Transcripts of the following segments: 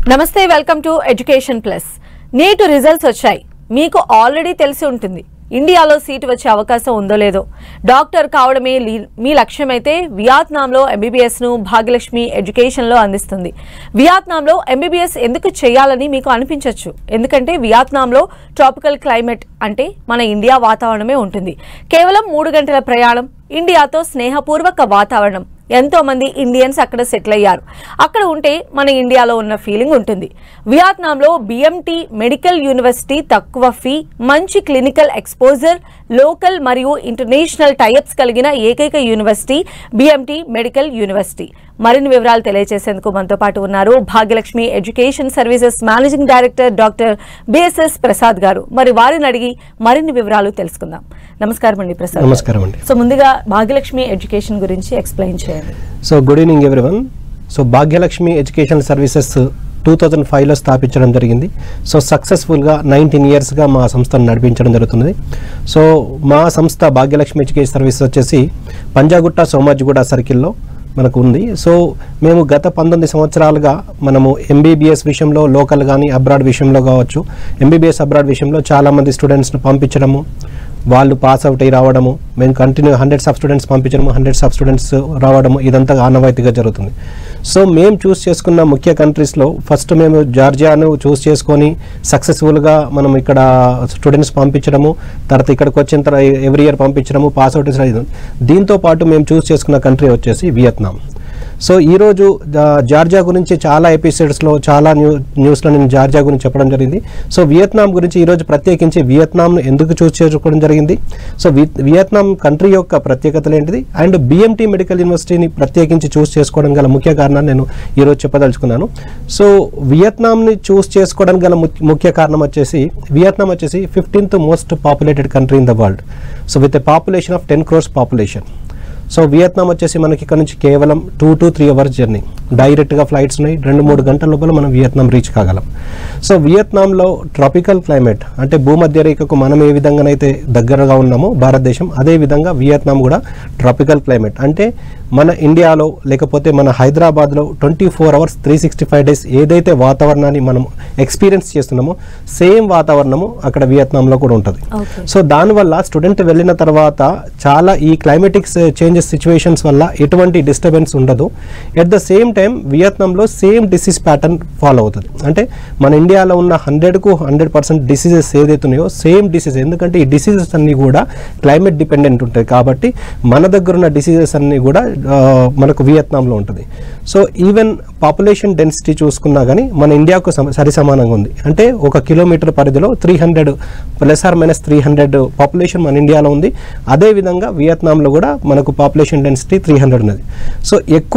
నమస్తే, welcome to Education Plus. NEET results వచ్చాయి. మీకు ఆల్రెడీ తెలిసి ఉంటుంది ఇండియాలో సీటు వచ్చే అవకాశం ఉందో లేదో. డాక్టర్ కావడమే మీ లక్ష్యమైతే వియత్నాంలో ఎంబీబీఎస్ ను భాగ్యలక్ష్మి ఎడ్యుకేషన్ లో అందిస్తుంది. వియత్నాంలో ఎంబీబీఎస్ ఎందుకు చేయాలని మీకు అనిపించవచ్చు. ఎందుకంటే వియత్నాంలో ట్రాపికల్ క్లైమేట్ అంటే మన ఇండియా వాతావరణమే ఉంటుంది. కేవలం 3 గంటల ప్రయాణం, ఇండియాతో స్నేహపూర్వక వాతావరణం. ఎంతో మంది ఇండియన్స్ అక్కడ సెటిల్ అయ్యారు. అక్కడ ఉంటే మన ఇండియాలో ఉన్న ఫీలింగ్ ఉంటుంది. వియత్నాంలో బిఎంటి మెడికల్ యూనివర్సిటీ తక్కువ ఫీ, మంచి క్లినికల్ ఎక్స్పోజర్, లోకల్ మరియు ఇంటర్నేషనల్ టైఅప్స్ కలిగిన ఏకైక యూనివర్సిటీ బిఎంటి మెడికల్ యూనివర్సిటీ. మరిన్ని వివరాలు తెలియజేసేందుకు మనతో పాటు ఉన్నారు Bhagyalakshmi education services managing director doctor BSS Prasad garu. మరి వారిని అడిగి మరిన్ని వివరాలు తెలుసుకుందాం. నమస్కారం అండి ప్రసాద్. నమస్కారం అండి. సో ముందుగా భాగ్యలక్ష్మి ఎడ్యుకేషన్ గురించి ఎక్స్ప్లెయిన్ చేయండి. So good evening everyone. So Bhagyalakshmi education services 2005లో స్థాపించడం జరిగింది. సో సక్సెస్ఫుల్గా 19 ఇయర్స్గా మా సంస్థను నడిపించడం జరుగుతుంది. సో మా సంస్థ భాగ్యలక్ష్మి ఎడ్యుకేషన్ సర్వీసెస్ వచ్చేసి పంజాగుట్ట సోమాజిగూడ సర్కిల్లో మనకు ఉంది. సో మేము గత 19 సంవత్సరాలుగా మనము ఎంబీబీఎస్ విషయంలో లోకల్ కానీ అబ్రాడ్ విషయంలో కావచ్చు, ఎంబీబీఎస్ అబ్రాడ్ విషయంలో చాలామంది స్టూడెంట్స్ని పంపించడము, వాళ్ళు పాస్ అవుట్ అయ్యి రావడము, మేము కంటిన్యూ హండ్రెడ్స్ ఆఫ్ స్టూడెంట్స్ పంపించడము, హండ్రెడ్స్ ఆఫ్ స్టూడెంట్స్ రావడము, ఇదంతా ఆనవాయితీగా జరుగుతుంది. సో మేము చూస్ చేసుకున్న ముఖ్య కంట్రీస్లో ఫస్ట్ మేము జార్జియాను చూస్ చేసుకొని సక్సెస్ఫుల్గా మనం ఇక్కడ స్టూడెంట్స్ పంపించడము, తర్వాత ఇక్కడికి వచ్చిన తర్వాత ఎవ్రీ ఇయర్ పంపించడము, పాస్ అవుట్ అయ్యి. దీంతో పాటు మేము చూస్ చేసుకున్న కంట్రీ వచ్చేసి వియత్నాం. సో ఈరోజు జార్జియా గురించి చాలా ఎపిసోడ్స్లో చాలా న్యూస్లో నేను జార్జియా గురించి చెప్పడం జరిగింది. సో వియత్నాం గురించి ఈరోజు ప్రత్యేకించి వియత్నాంను ఎందుకు చూస్ చేసుకోవడం జరిగింది, సో వియత్నాం కంట్రీ యొక్క ప్రత్యేకతలు ఏంటిది, అండ్ బిఎంటి మెడికల్ యూనివర్సిటీని ప్రత్యేకించి చూస్ చేసుకోవడం గల ముఖ్య కారణాన్ని నేను ఈరోజు చెప్పదలుచుకున్నాను. సో వియత్నాంని చూస్ చేసుకోవడానికి గల ముఖ్య కారణం వచ్చేసి వియత్నాం వచ్చేసి 15th most populated country in the world. So with a population of 10 crores population. So Vietnam వచ్చేసి మనకి ఇక్కడ నుంచి కేవలం 2 to 3 hours జర్నీ, డైరెక్ట్గా ఫ్లైట్స్ ఉన్నాయి. 2-3 గంటల లోపల మనం వియత్నాం రీచ్ కాగలం. సో వియత్నాంలో ట్రాపికల్ క్లైమేట్ అంటే భూమధ్య రేఖకు మనం ఏ విధంగానైతే దగ్గరగా ఉన్నామో భారతదేశం, అదే విధంగా వియత్నాం కూడా ట్రాపికల్ క్లైమేట్. అంటే మన ఇండియాలో లేకపోతే మన హైదరాబాద్లో 24 hours 365 days ఏదైతే వాతావరణాన్ని మనం ఎక్స్పీరియన్స్ చేస్తున్నామో సేమ్ వాతావరణము అక్కడ వియత్నాంలో కూడా ఉంటుంది. సో దానివల్ల స్టూడెంట్ వెళ్ళిన తర్వాత చాలా ఈ క్లైమేటిక్ చేంజెస్ సిచ్యువేషన్స్ వల్ల ఎటువంటి డిస్టర్బెన్స్ ఉండదు. ఎట్ ద సేమ్ టైం వియత్నాంలో సేమ్ డిసీజ్ ప్యాటర్న్ ఫాలో అవుతుంది. అంటే మన ఇండియాలో ఉన్న 100కు 100% డిసీజెస్ ఏదైతే ఉన్నాయో సేమ్ డిసీజ్, ఎందుకంటే ఈ డిసీజెస్ అన్నీ కూడా క్లైమేట్ డిపెండెంట్ ఉంటాయి కాబట్టి మన దగ్గర ఉన్న డిసీజెస్ అన్నీ కూడా మనకు వియత్నాంలో ఉంటుంది. సో ఈవెన్ పాపులేషన్ డెన్సిటీ చూసుకున్నా కానీ మన ఇండియాకు సరి సమానంగా ఉంది. అంటే 1 కిలోమీటర్ పరిధిలో 300 ± 300 పాపులేషన్ మన ఇండియాలో ఉంది. అదేవిధంగా వియత్నాంలో కూడా మనకు పాపులేషన్ డెన్సిటీ 300 ఉన్నది. సో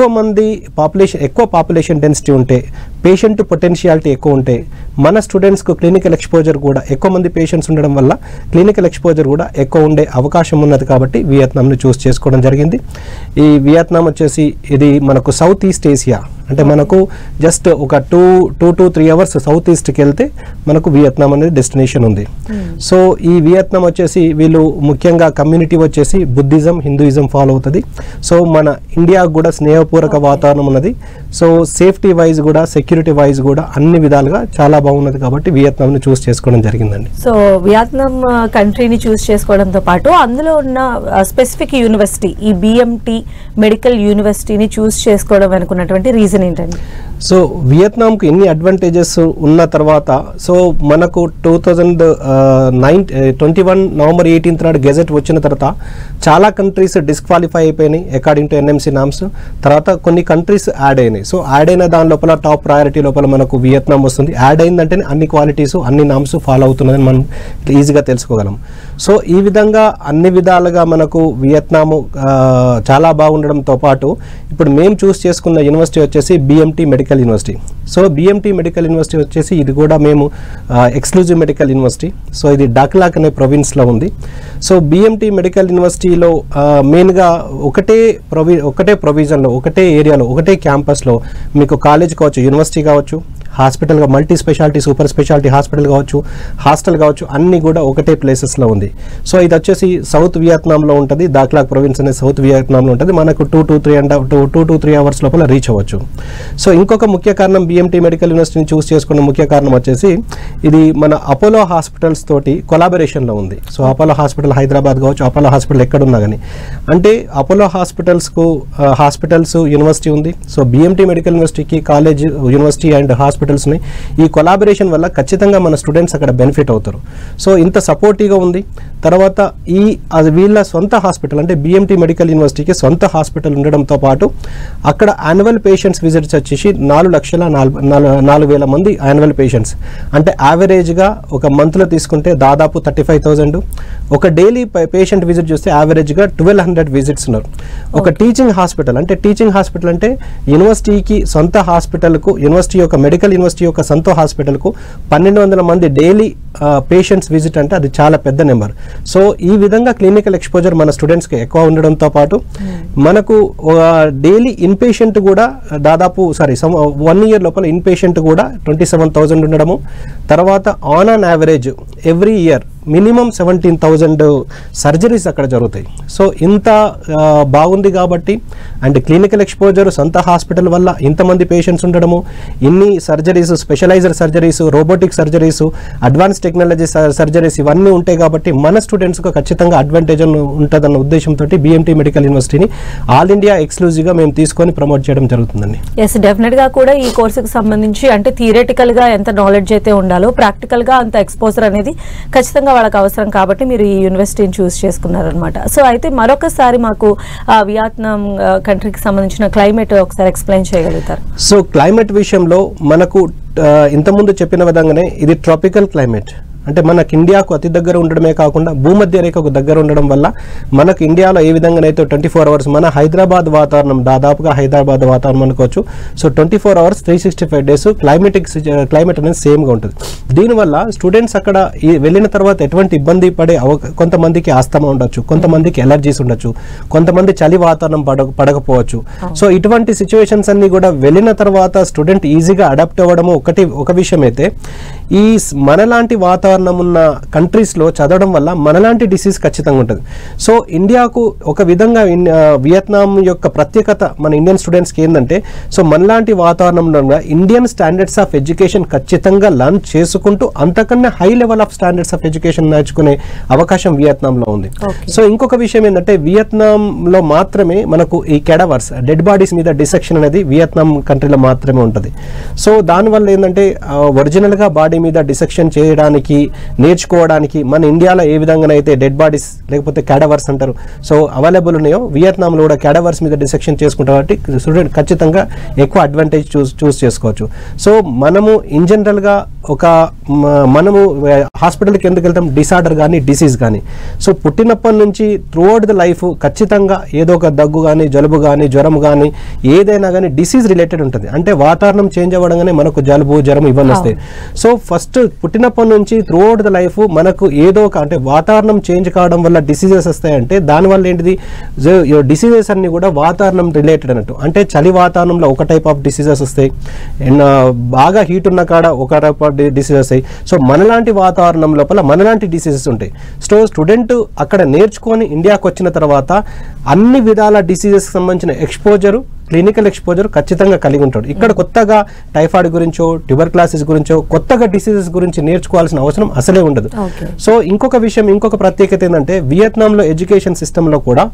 ఎక్కువ పాపులేషన్ డెన్సిటీ ఉంటే, పేషెంట్ పొటెన్షియాలిటీ ఎక్కువ ఉంటే, మన స్టూడెంట్స్కు క్లినికల్ ఎక్స్పోజర్ కూడా ఎక్కువ మంది పేషెంట్స్ ఉండడం వల్ల క్లినికల్ ఎక్స్పోజర్ కూడా ఎక్కువ ఉండే అవకాశం ఉన్నది కాబట్టి వియత్నాంను చూస్ చేసుకోవడం జరిగింది. ఈ వియత్నాం వచ్చేసి ఇది మనకు సౌత్ ఈస్ట్ ఏషియా, అంటే మనకు జస్ట్ ఒక 2 to 3 hours సౌత్ ఈస్ట్కి వెళ్తే మనకు వియత్నాం అనేది డెస్టినేషన్ ఉంది. సో ఈ వియత్నాం వచ్చేసి వీళ్ళు ముఖ్యంగా కమ్యూనిటీ వచ్చేసి బుద్ధిజం, హిందూయిజం ఫాలో అవుతుంది. సో మన ఇండియాకు కూడా స్నేహపూర్వక వాతావరణం ఉన్నది. సో సేఫ్టీ వైజ్ కూడా, సెక్యూరిటీ వైజ్ కూడా అన్ని విధాలుగా చాలా బాగున్నది కాబట్టి వియత్నాంని చూస్ చేసుకోవడం జరిగిందండి. సో వియత్నాం కంట్రీని చూస్ చేసుకోవడంతో పాటు అందులో ఉన్న స్పెసిఫిక్ యూనివర్సిటీ ఈ బిఎంటి మెడికల్ యూనివర్సిటీని చూస్ చేసుకోవడం అనుకున్నటువంటి రీజన్ ఏంటండి? సో వియత్నాంకు ఎన్ని అడ్వాంటేజెస్ ఉన్న తర్వాత, సో మనకు 2021 November 18th నాడు గెజెట్ వచ్చిన తర్వాత చాలా కంట్రీస్ డిస్క్వాలిఫై అయిపోయినాయి అకార్డింగ్ టు ఎన్ఎంసీ నామ్స్. తర్వాత కొన్ని కంట్రీస్ యాడ్ అయినాయి. సో యాడ్ అయిన దాని లోపల టాప్ ప్రయారిటీ లోపల మనకు వియత్నాం వస్తుంది. యాడ్ అయిందంటే అన్ని క్వాలిటీస్, అన్ని నామ్స్ ఫాలో అవుతున్నదని మనం ఈజీగా తెలుసుకోగలం. సో ఈ విధంగా అన్ని విధాలుగా మనకు వియత్నాము చాలా బాగుండడంతో పాటు ఇప్పుడు మేము చూస్ చేసుకున్న యూనివర్సిటీ వచ్చేసి BMT medical university. So BMT medical university వచ్చేసి ఇది కూడా మేము ఎక్స్క్లూజివ్ మెడికల్ యూనివర్సిటీ. సో ఇది డాక్లాక్ అనే ప్రొవిన్స్లో ఉంది. సో బిఎంటి మెడికల్ యూనివర్సిటీలో మెయిన్గా ఒకటే ప్రొవిజన్లో, ఒకటే ఏరియాలో, ఒకటే క్యాంపస్లో మీకు కాలేజ్ కావచ్చు, యూనివర్సిటీ కావచ్చు, హాస్పిటల్గా multi speciality super speciality hospital కావచ్చు, హాస్టల్ కావచ్చు, అన్నీ కూడా ఒకటే ప్లేసెస్లో ఉంది. సో ఇది వచ్చేసి సౌత్ వియత్నాంలో ఉంటుంది. దాక్లాక్ ప్రొవిన్స్ అనేది సౌత్ వియత్నాంలో ఉంటుంది. మనకు 2 to 3 అవర్స్ లోపల రీచ్ అవ్వచ్చు. సో ఇంకొక ముఖ్య కారణం BMT మెడికల్ యూనివర్సిటీని చూస్ చేసుకున్న ముఖ్య కారణం వచ్చేసి ఇది మన అపోలో హాస్పిటల్స్ తోటి కొలాబరేషన్లో ఉంది. సో అపోలో హాస్పిటల్ హైదరాబాద్ కావచ్చు, అపోలో హాస్పిటల్ ఎక్కడున్నా కానీ, అంటే అపోలో హాస్పిటల్స్ యూనివర్సిటీ ఉంది. సో BMT మెడికల్ యూనివర్సిటీకి కాలేజ్, యూనివర్సిటీ అండ్ హాస్పిటల్స్ ఉన్నాయి. ఈ కొలాబరేషన్ వల్ల ఖచ్చితంగా మన స్టూడెంట్స్ అక్కడ బెనిఫిట్ అవుతారు. సో ఇంత సపోర్టివ్గా ఉంది. తర్వాత వీళ్ళ సొంత హాస్పిటల్ అంటే BMT మెడికల్ యూనివర్సిటీకి సొంత హాస్పిటల్ ఉండడంతో పాటు అక్కడ యాన్యువల్ పేషెంట్స్ విజిట్స్ వచ్చేసి 4,04,000 మంది యాన్యువల్ పేషెంట్స్. అంటే యావరేజ్గా ఒక మంత్లో తీసుకుంటే దాదాపు 35,000. ఒక డైలీ పేషెంట్ విజిట్ చూస్తే యావరేజ్గా 1,200 విజిట్స్ ఉన్నారు. ఒక టీచింగ్ హాస్పిటల్ అంటే యూనివర్సిటీకి సొంత హాస్పిటల్కు, యూనివర్సిటీ యొక్క మెడికల్ యూనివర్సిటీ యొక్క సొంత హాస్పిటల్కు 1,200 మంది డైలీ పేషెంట్స్ విజిట్ అంటే అది చాలా పెద్ద నెంబర్. సో ఈ విధంగా క్లినికల్ ఎక్స్పోజర్ మన స్టూడెంట్స్కి ఎక్కువ ఉండడంతో పాటు మనకు డైలీ ఇన్పేషెంట్ కూడా దాదాపు 1 year లోపల ఇన్పేషెంట్ కూడా 27,000 ఉండడము. తర్వాత on an average every year minimum 17,000 surgeries అక్కడ జరుగుతాయి. సో ఇంత బాగుంది కాబట్టి, అండ్ క్లినికల్ ఎక్స్పోజర్ సొంత హాస్పిటల్ వల్ల ఇంతమంది పేషెంట్స్ ఉండడము, ఇన్ని surgeries, specialized surgeries, robotic surgeries, advance technology surgeries ఇవన్నీ ఉంటాయి కాబట్టి మన స్టూడెంట్స్కు ఖచ్చితంగా అడ్వాంటేజ్ ఉంటుందన్న ఉద్దేశంతో BMT మెడికల్ యూనివర్సిటీని ఆల్ ఇండియా ఎక్స్క్లూజివ్గా మేము తీసుకొని ప్రమోట్ చేయడం జరుగుతుందండి. ఎస్, డెఫినెట్గా కూడా ఈ కోర్సుకు సంబంధించి అంటే థియరిటికల్గా ఎంత నాలెడ్జ్ అయితే ఉండాలో ప్రాక్టికల్గా అంత ఎక్స్పోజర్ అనేది ఖచ్చితంగా వాళ్ళకి అవసరం కాబట్టి మీరు ఈ యూనివర్సిటీని చూస్ చేసుకున్నారనమాట. సో అయితే మరొకసారి మాకు వియత్నాం కంట్రీకి సంబంధించిన క్లైమేట్ ఒకసారి ఎక్స్ప్లెయిన్ చేయగలుగుతారు? సో క్లైమేట్ విషయంలో మనకు ఇంతకుముందు చెప్పిన విధంగానే ఇది ట్రాపికల్ క్లైమేట్. అంటే మనకు ఇండియాకు అతి దగ్గర ఉండడమే కాకుండా భూమధ్య రేఖకు దగ్గర ఉండడం వల్ల మనకు ఇండియాలో ఏ విధంగానైతే 24 hours మన హైదరాబాద్ వాతావరణం, దాదాపుగా హైదరాబాద్ వాతావరణం అనుకోవచ్చు. సో 24 hours 365 days క్లైమేట్ అనేది సేమ్గా ఉంటుంది. దీనివల్ల స్టూడెంట్స్ అక్కడ వెళ్ళిన తర్వాత ఎటువంటి ఇబ్బంది పడే కొంతమందికి ఆస్తమా ఉండొచ్చు, కొంతమందికి ఎలర్జీస్ ఉండొచ్చు, కొంతమంది చలి వాతావరణం పడకపోవచ్చు. సో ఇటువంటి సిచ్యువేషన్స్ అన్ని కూడా వెళ్ళిన తర్వాత స్టూడెంట్ ఈజీగా అడాప్ట్ అవ్వడము ఒక విషయం అయితే, ఈ మనలాంటి వాతావరణం ఉన్న కంట్రీస్లో చదవడం వల్ల మనలాంటి డిసీజ్ ఖచ్చితంగా ఉంటుంది. సో ఇండియాకు ఒక విధంగా వియత్నాం యొక్క ప్రత్యేకత మన ఇండియన్ స్టూడెంట్స్కి ఏంటంటే, సో మనలాంటి వాతావరణంలో ఇండియన్ స్టాండర్డ్స్ ఆఫ్ ఎడ్యుకేషన్ ఖచ్చితంగా లర్న్ చేసుకుంటూ అంతకన్నా high level of standards of education నేర్చుకునే అవకాశం వియత్నాంలో ఉంది. సో ఇంకొక విషయం ఏంటంటే, వియత్నాంలో మాత్రమే మనకు ఈ కెడవర్స్, డెడ్ బాడీస్ మీద డిసెక్షన్ అనేది వియత్నాం కంట్రీలో మాత్రమే ఉంటుంది. సో దానివల్ల ఏంటంటే ఒరిజినల్గా బాడీ మీద డిసెక్షన్ చేయడానికి, నేర్చుకోవడానికి మన ఇండియాలో ఏ విధంగానైతే డెడ్ బాడీస్ లేకపోతే క్యాడవర్స్ అంటారు, సో అవైలబుల్ ఉన్నాయో వియత్నాంలో కూడా క్యాడవర్స్ మీద డిసెక్షన్ చేసుకుంటాం కాబట్టి స్టూడెంట్ ఖచ్చితంగా ఎక్కువ అడ్వాంటేజ్ చూస్ చేసుకోవచ్చు. సో మనము ఇన్ జనరల్గా మనము హాస్పిటల్కి ఎందుకు వెళ్తాం, డిసార్డర్ కానీ డిసీజ్ కానీ. సో పుట్టినప్పటి నుంచి త్రూఅవుట్ ద లైఫ్ ఖచ్చితంగా ఏదో ఒక దగ్గు కానీ, జలుబు కానీ, జ్వరం కానీ, ఏదైనా కానీ డిసీజ్ రిలేటెడ్ ఉంటుంది. అంటే వాతావరణం చేంజ్ అవ్వడంగానే మనకు జలుబు, జ్వరం ఇవన్నీ వస్తాయి. సో ఫస్ట్ పుట్టినప్పటి నుంచి త్రూఅవుట్ ద లైఫ్ మనకు ఏదో ఒక, అంటే వాతావరణం చేంజ్ కావడం వల్ల డిసీజెస్ వస్తాయంటే దానివల్ల ఏంటిది, డిసీజెస్ అన్ని కూడా వాతావరణం రిలేటెడ్ అన్నట్టు. అంటే చలి వాతావరణంలో ఒక టైప్ ఆఫ్ డిసీజెస్ వస్తాయి, బాగా హీట్ ఉన్న కాడ ఒక టైప్ ఆఫ్ డిసీజెస్ వస్తాయి. సో మనలాంటి వాతావరణం లోపల మనలాంటి డిసీజెస్ ఉంటాయి. సో స్టూడెంట్ అక్కడ నేర్చుకొని ఇండియాకు వచ్చిన తర్వాత అన్ని విధాల డిసీజెస్ సంబంధించిన ఎక్స్పోజరు, క్లినికల్ ఎక్స్పోజర్ ఖచ్చితంగా కలిగి ఉంటాడు. ఇక్కడ కొత్తగా టైఫాయిడ్ గురించో, ట్యూబర్క్యులోసిస్ గురించో, కొత్తగా డిసీజెస్ గురించి నేర్చుకోవాల్సిన అవసరం అసలే ఉండదు. సో ఇంకొక విషయం, ఇంకొక ప్రత్యేకత ఏంటంటే, వియత్నాంలో ఎడ్యుకేషన్ సిస్టంలో కూడా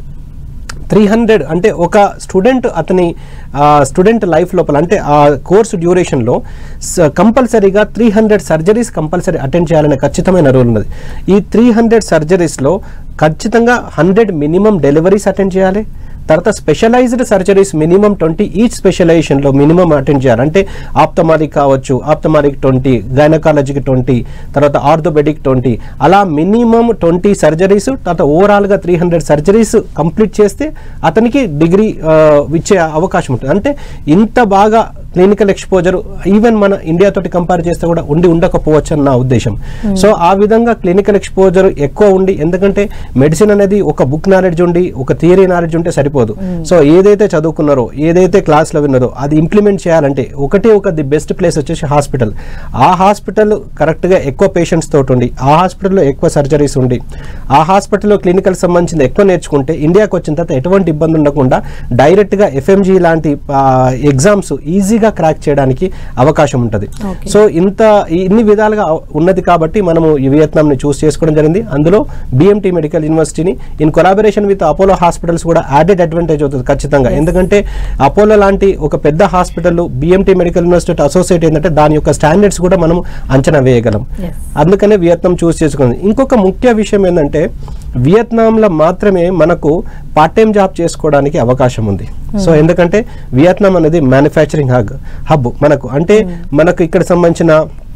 300, అంటే ఒక స్టూడెంట్ అతని స్టూడెంట్ లైఫ్ లోపల, అంటే ఆ కోర్సు డ్యూరేషన్లో కంపల్సరీగా 300 సర్జరీస్ కంపల్సరీ అటెండ్ చేయాలనే ఖచ్చితమైన రూల్ ఉన్నది. ఈ 300 సర్జరీస్లో ఖచ్చితంగా 100 మినిమం డెలివరీస్ అటెండ్ చేయాలి. తర్వాత స్పెషలైజ్డ్ సర్జరీస్ మినిమం 20 ఈచ్ స్పెషలైజేషన్లో మినిమం అటెండ్ చేయాలి. అంటే ఆప్థమాలిక్ కావచ్చు, ఆప్థమాలిక్ 20, గైనకాలజీకి 20, తర్వాత ఆర్థోపెడిక్ 20, అలా మినిమం 20 సర్జరీస్, తర్వాత ఓవరాల్గా 300 సర్జరీస్ కంప్లీట్ చేస్తే అతనికి డిగ్రీ ఇచ్చే అవకాశం ఉంటుంది. అంటే ఇంత బాగా క్లినికల్ ఎక్స్పోజర్ ఈవెన్ మన ఇండియా తోటి కంపేర్ చేస్తే కూడా ఉండకపోవచ్చు అని నా ఉద్దేశం. సో ఆ విధంగా క్లినికల్ ఎక్స్పోజర్ ఎక్కువ ఉండి, ఎందుకంటే మెడిసిన్ అనేది ఒక బుక్ నాలెడ్జ్ ఉండి ఒక థియరీ నాలెడ్జ్ ఉంటే సరిపోదు. సో ఏదైతే చదువుకున్నారో ఏదైతే క్లాస్లో విన్నారో అది ఇంప్లిమెంట్ చేయాలంటే ది బెస్ట్ ప్లేస్ వచ్చేసి హాస్పిటల్. ఆ హాస్పిటల్ కరెక్ట్గా ఎక్కువ పేషెంట్స్ తోటి ఉండి, ఆ హాస్పిటల్లో ఎక్కువ సర్జరీస్ ఉండి, ఆ హాస్పిటల్లో క్లినికల్ సంబంధించిన ఎక్కువ నేర్చుకుంటే ఇండియాకి వచ్చిన తర్వాత ఎటువంటి ఇబ్బంది ఉండకుండా డైరెక్ట్గా ఎఫ్ఎంజీ లాంటి ఎగ్జామ్స్ ఈజీగా క్రాక్ చేయడానికి అవకాశం ఉంటుంది. సో ఇన్ని విధాలుగా ఉన్నది కాబట్టి మనము ఈ వియత్నాంని చూస్ చేసుకోవడం జరిగింది. అందులో బిఎంటీ మెడికల్ యూనివర్సిటీని in collaboration with Apollo hospitals కూడా యాడెడ్ అడ్వాంటేజ్ అవుతుంది ఖచ్చితంగా. ఎందుకంటే అపోలో లాంటి ఒక పెద్ద hospital BMT medical university associate ఏంటంటే దాని యొక్క స్టాండర్డ్స్ కూడా మనం అంచనా వేయగలం. అందుకనే వియత్నాం చూస్ చేసుకుంది. ఇంకొక ముఖ్య విషయం ఏంటంటే వియత్నాంలో మాత్రమే మనకు పార్ట్ టైం జాబ్ చేసుకోవడానికి అవకాశం ఉంది. సో ఎందుకంటే వియత్నాం అనేది మ్యానుఫ్యాక్చరింగ్ హబ్ మనకు, అంటే మనకు ఇక్కడ సంబంధించిన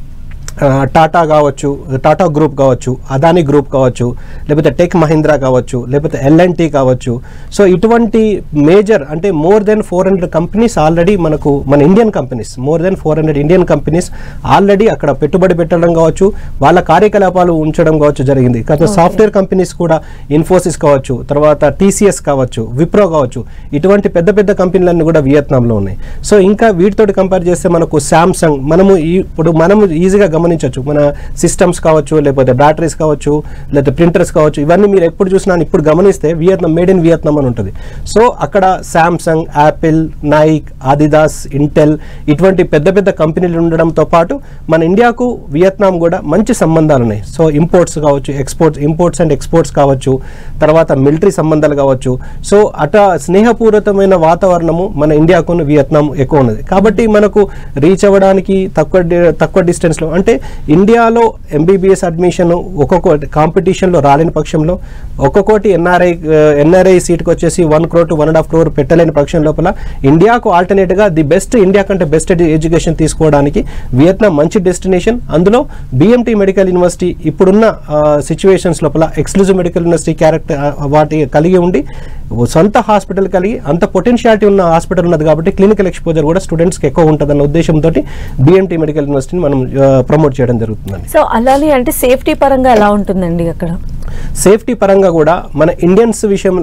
టాటా కావచ్చు, టాటా గ్రూప్ కావచ్చు, అదానీ గ్రూప్ కావచ్చు, లేకపోతే టెక్ మహీంద్రా కావచ్చు, లేకపోతే ఎల్ఎన్టీ కావచ్చు. సో ఇటువంటి మేజర్ అంటే మోర్ దెన్ 400 కంపెనీస్ ఆల్రెడీ మనకు, మన Indian companies more than 400 Indian companies already అక్కడ పెట్టుబడి పెట్టడం కావచ్చు, వాళ్ళ కార్యకలాపాలు ఉంచడం కావచ్చు జరిగింది. కాబట్టి సాఫ్ట్వేర్ కంపెనీస్ కూడా ఇన్ఫోసిస్ కావచ్చు, తర్వాత టీసీఎస్ కావచ్చు, విప్రో కావచ్చు, ఇటువంటి పెద్ద పెద్ద కంపెనీలన్నీ కూడా వియత్నాంలో ఉన్నాయి. సో ఇంకా వీటితోటి కంపేర్ చేస్తే మనకు శాంసంగ్, మనము ఈజీగా గమనించవచ్చు, మన సిస్టమ్స్ కావచ్చు, లేకపోతే బ్యాటరీస్ కావచ్చు, లేకపోతే ప్రింటర్స్ కావచ్చు, ఇవన్నీ మీరు ఎప్పుడు చూసినా ఇప్పుడు గమనిస్తే వియత్నాం, మేడ్ ఇన్ వియత్నాం అని ఉంటుంది. సో అక్కడ Samsung, Apple, Nike, Adidas, Intel ఇటువంటి పెద్ద పెద్ద కంపెనీలు ఉండడంతో పాటు మన ఇండియాకు వియత్నాం కూడా మంచి సంబంధాలు ఉన్నాయి. సో ఇంపోర్ట్స్ కావచ్చు, ఇంపోర్ట్స్ అండ్ ఎక్స్పోర్ట్స్ కావచ్చు, తర్వాత మిలిటరీ సంబంధాలు కావచ్చు. సో స్నేహపూరితమైన వాతావరణము మన ఇండియాకు వియత్నాం ఎక్కువ ఉన్నది. కాబట్టి మనకు రీచ్ అవ్వడానికి తక్కువ డిస్టెన్స్లో, అంటే ఇండియాలో ఎంబీబీఎస్ అడ్మిషన్ ఒక్కొక్కటి కాంపిటీషన్లో రాలేని పక్షంలో, ఒక్కొక్కటి ఎన్ఆర్ఐ సీట్కి వచ్చేసి 1 crore to 1.5 crore పెట్టలేని పక్షం లోపల ఇండియాకు ఆల్టర్నేట్గా ఇండియా కంటే బెస్ట్ ఎడ్యుకేషన్ తీసుకోవడానికి వియత్నాం మంచి డెస్టినేషన్. అందులో బిఎంటీ మెడికల్ యూనివర్సిటీ ఇప్పుడున్న సిచ్యువేషన్స్ లోపల ఎక్స్క్లూజివ్ మెడికల్ యూనివర్సిటీ క్యారెక్టర్ వాటి కలిగి ఉండి సొంత హాస్పిటల్ కలిగి అంత పొటెన్షియాలిటీ ఉన్న హాస్పిటల్ ఉన్నది కాబట్టి క్లినికల్ ఎక్స్పోజర్ కూడా స్టూడెంట్స్కి ఎక్కువ ఉంటుందన్న ఉద్దేశంతో బిఎంటీ మెడికల్ యూనివర్సిటీని మనం ప్రమోట్ చేయడం జరుగుతుందండి. సో అలానే అంటే సేఫ్టీ పరంగా ఎలా ఉంటుందండి అక్కడ? సేఫ్టీ పరంగా కూడా మన ఇండియన్స్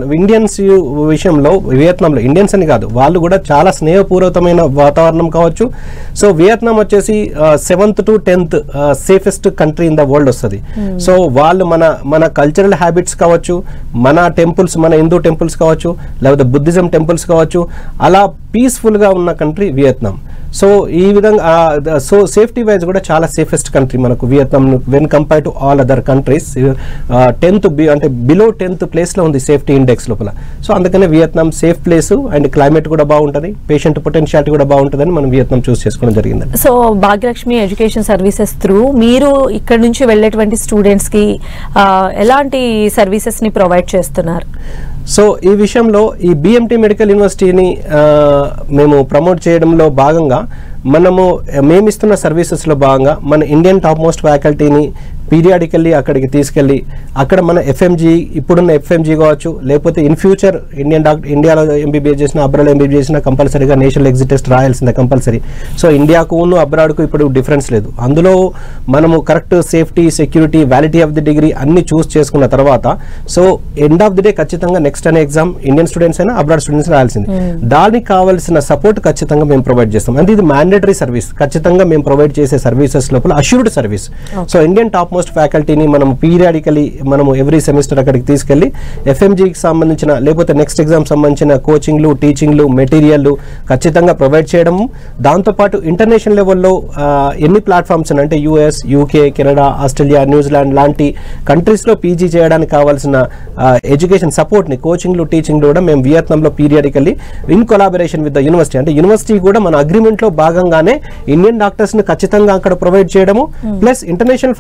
విషయంలో వియత్నాంలో, ఇండియన్స్ అని కాదు, వాళ్ళు కూడా చాలా స్నేహపూర్వకమైన వాతావరణం కావచ్చు. సో వియత్నాం వచ్చేసి 7th to 10th safest country in the world వస్తుంది. సో వాళ్ళు మన కల్చరల్ హ్యాబిట్స్ కావచ్చు, మన టెంపుల్స్, మన హిందూ టెంపుల్స్ కావచ్చు, లేకపోతే బుద్ధిజం టెంపుల్స్ కావచ్చు, అలా పీస్ఫుల్గా ఉన్న కంట్రీ వియత్నాం. సో ఈ విధంగా సో సేఫ్టీ వైజ్ కూడా చాలా సేఫెస్ట్ కంట్రీ మనకు Vietnam when compare to all other countries. 10th అంటే బిలో 10th ప్లేస్లో ఉంది సేఫ్టీ ఇండెక్స్ లోపల. సో అందుకనే Vietnam safe place and climate కూడా బాగుంటుంది, పేషెంట్ పొటెన్షియాలిటీ కూడా బాగుంటుందని మనం వియత్నాం చూస్ చేసుకోవడం జరిగింది. So Bhagyalakshmi education services through మీరు ఇక్కడ నుంచి వెళ్ళేటువంటి స్టూడెంట్స్కి ఎలాంటి సర్వీసెస్ని ప్రొవైడ్ చేస్తున్నారు? సో ఈ విషయంలో ఈ బిఎంటీ మెడికల్ యూనివర్సిటీని మేము ప్రమోట్ చేయడంలో భాగంగా మేమిస్తున్న సర్వీసెస్లో భాగంగా మన ఇండియన్ టాప్ మోస్ట్ ఫ్యాకల్టీని పీరియాడికల్లీ అక్కడికి తీసుకెళ్ళి అక్కడ మన ఎఫ్ఎంజీ, ఇప్పుడున్న ఎఫ్ఎంజీ కావచ్చు, లేకపోతే ఇన్ ఫ్యూచర్ ఇండియాలో ఎంబీబీఎస్ చేసిన, అబ్రాడ్లో ఎంబీబీఎస్ చేసిన కంపల్సరీగా నేషనల్ ఎగ్జిట్ టెస్ట్ రాయాల్సిందే కంపల్సరీ. సో ఇండియాకు అబ్రాడ్కు ఇప్పుడు డిఫరెన్స్ లేదు. అందులో మనము correct safety, security, quality of the degree అన్ని చూస్ చేసుకున్న తర్వాత so end of the day ఖచ్చితంగా నెక్స్ట్ అనే ఎగ్జామ్ ఇండియన్ స్టూడెంట్స్ అయినా అబ్రాడ్ స్టూడెంట్స్ రాయాల్సింది. దానికి కావాల్సిన సపోర్ట్ ఖచ్చితంగా మేము ప్రొవైడ్ చేస్తాం. అంటే ఇది మ్యాండేటరీ సర్వీస్, ఖచ్చితంగా మేము ప్రొవైడ్ చేసే సర్వీసెస్ లోపల assured service. So Indian top most ఫ్యాకల్టీని మనం పీరియాడికలీ మనము ఎవ్రీ సెమిస్టర్ అక్కడికి తీసుకెళ్లి ఎఫ్ఎంజీకి సంబంధించిన లేకపోతే నెక్స్ట్ ఎగ్జామ్ సంబంధించిన కోచింగ్లు, టీచింగ్లు, మెటీరియల్లు ఖచ్చితంగా ప్రొవైడ్ చేయడము. దాంతోపాటు ఇంటర్నేషనల్ లెవెల్లో ఎన్ని ప్లాట్ఫామ్స్ అంటే యుఎస్, యూకే, కెనడా, ఆస్ట్రేలియా, న్యూజిలాండ్ లాంటి కంట్రీస్లో పీజీ చేయడానికి కావాల్సిన ఎడ్యుకేషన్ సపోర్ట్ని, కోచింగ్లు, టీచింగ్లు కూడా మేము వియత్నాంలో periodically in collaboration with the university, అంటే యూనివర్సిటీ కూడా మన అగ్రిమెంట్లో భాగంగానే ఇండియన్ డాక్టర్స్ని ఖచ్చితంగా అక్కడ ప్రొవైడ్ చేయడము, ప్లస్ ఇంటర్నేషనల్ ఫ్యాకల్టీతో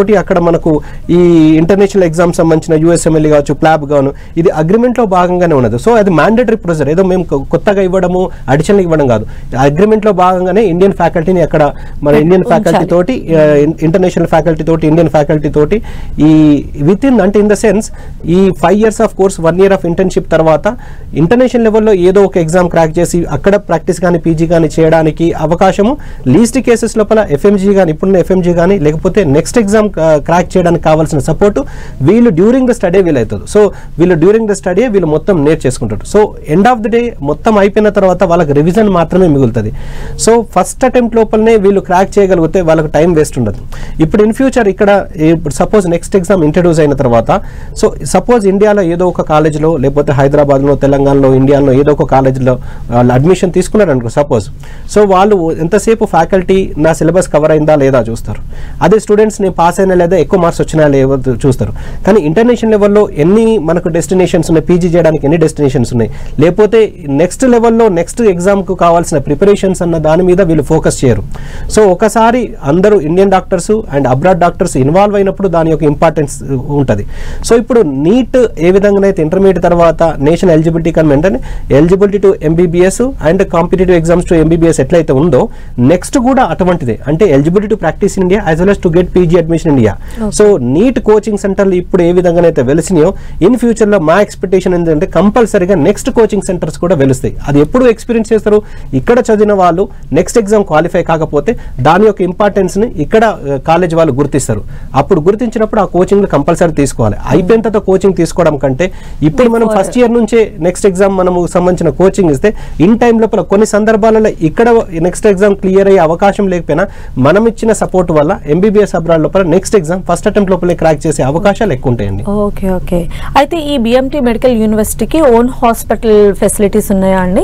తోటి అక్కడ మనకు ఈ ఇంటర్నేషనల్ ఎగ్జామ్స్ సంబంధించిన USMLE కావచ్చు, ప్లాబ్ గాను, ఇది అగ్రిమెంట్లో భాగంగానే ఉన్నది. సో అది మ్యాండేటరీ ప్రొసీజర్, ఏదో మేము కొత్తగా ఇవ్వడము, అడిషనల్ ఇవ్వడం కాదు. అగ్రిమెంట్లో భాగంగానే ఇండియన్ ఫ్యాకల్టీని అక్కడ మన ఇండియన్ ఫ్యాకల్టీ తోటి, ఇంటర్నేషనల్ ఫ్యాకల్టీ తోటి, ఇండియన్ ఫ్యాకల్టీ తోటి ఈ విత్ ఇన్, అంటే ఇన్ ద సెన్స్ ఈ 5 years of course, 1 year of internship తర్వాత ఇంటర్నేషనల్ లెవెల్లో ఏదో ఒక ఎగ్జామ్ క్రాక్ చేసి అక్కడ ప్రాక్టీస్ కానీ పీజీ కానీ చేయడానికి అవకాశము లీస్ట్ కేసెస్ లోపల FMG కానీ, ఇప్పుడున్న FMG కానీ, లేకపోతే నెక్స్ట్ ఎగ్జామ్ క్రాక్ చేయడానికి కావాల్సిన సపోర్ట్ వీళ్ళు డ్యూరింగ్ ద స్టడీ వీలవుతుంది. సో వీళ్ళు డ్యూరింగ్ ద స్టడీ వీళ్ళు మొత్తం నేర్చేసుకుంటారు. So end of the day మొత్తం అయిపోయిన తర్వాత వాళ్ళకి రివిజన్ మాత్రమే మిగులుతుంది. సో ఫస్ట్ అటెంప్ట్ లోపలనే వీళ్ళు క్రాక్ చేయగలిగితే వాళ్ళకి టైం వేస్ట్ ఉండదు. ఇప్పుడు ఇన్ ఫ్యూచర్ ఇక్కడ సపోజ్ నెక్స్ట్ ఎగ్జామ్ ఇంట్రడ్యూస్ అయిన తర్వాత, సో సపోజ్ ఇండియాలో ఏదో ఒక కాలేజ్లో, లేకపోతే హైదరాబాద్లో, తెలంగాణలో, ఇండియాలో ఏదో ఒక కాలేజ్లో వాళ్ళు అడ్మిషన్ తీసుకున్నారు అనుకో సపోజ్. సో వాళ్ళు ఎంతసేపు ఫ్యాకల్టీ నా సిలబస్ కవర్ అయిందా లేదా చూస్తారు. అదే స్టూడెంట్స్ నేను పాస్ అయినా లేదా, ఎక్కువ మార్క్స్ వచ్చినా లేవో చూస్తారు. కానీ ఇంటర్నేషనల్ లెవెల్లో ఎన్ని మనకు డెస్టినేషన్స్ ఉన్నాయి, పీజీ చేయడానికి ఎన్ని డెస్టినేషన్స్ ఉన్నాయి, లేకపోతే నెక్స్ట్ లెవెల్లో నెక్స్ట్ ఎగ్జామ్కు కావాల్సిన ప్రిపరేషన్స్ అన్న దాని మీద వీళ్ళు ఫోకస్ చేయరు. సో ఒకసారి అందరూ Indian doctors and abroad doctors involve అయినప్పుడు దాని యొక్క ఇంపార్టెన్స్ ఉంటుంది. సో ఇప్పుడు నీట్ ఏ విధంగానైతే ఇంటర్మీడియట్ తర్వాత నేషనల్ ఎలిజిబిలిటీ కన్వెంట్ అని eligibility to MBBS and competitive exams to MBBS ఎట్లయితే ఉందో, నెక్స్ట్ కూడా అటువంటిదే, అంటే eligibility to practice in India as well as to get PG admission India. So NEET coaching సెంటర్లు ఇప్పుడు ఏ విధంగానైతే వెలిసినాయో, ఇన్ ఫ్యూచర్లో మా ఎక్స్పెక్టేషన్ ఏంటంటే కంపల్సరీగా నెక్స్ట్ కోచింగ్ సెంటర్స్ కూడా వెలుస్తాయి. అది ఎప్పుడు ఎక్స్పీరియన్స్ చేస్తారు, ఇక్కడ చదివిన వాళ్ళు నెక్స్ట్ ఎగ్జామ్ క్వాలిఫై కాకపోతే దాని యొక్క ఇంపార్టెన్స్ని ఇక్కడ కాలేజ్ వాళ్ళు గుర్తిస్తారు. అప్పుడు గుర్తించినప్పుడు ఆ కోచింగ్ కంపల్సరీ తీసుకోవాలి. అయిపోయిన తర్వాత కోచింగ్ తీసుకోవడం కంటే ఇప్పుడు మనం ఫస్ట్ ఇయర్ నుంచే నెక్స్ట్ ఎగ్జామ్ మనము సంబంధించిన కోచింగ్ ఇస్తే ఇన్ టైం లోపల కొన్ని సందర్భాలలో ఇక్కడ నెక్స్ట్ ఎగ్జామ్ క్లియర్ అయ్యే అవకాశం లేకపోయినా మనం ఇచ్చిన సపోర్ట్ వల్ల MBBS అబ్రాడ్ లోపల నెక్స్ట్ ఎగ్జామ్ ఫస్ట్ అటెంప్ట్ లోపలే క్రాక్ చేసే అవకాశాలు ఎక్కువ ఉంటాయండి. Okay okay. అయితే ఈ BMT మెడికల్ యూనివర్సిటీకి ఓన్ హాస్పిటల్ ఫెసిలిటీస్ ఉన్నాయా అండి?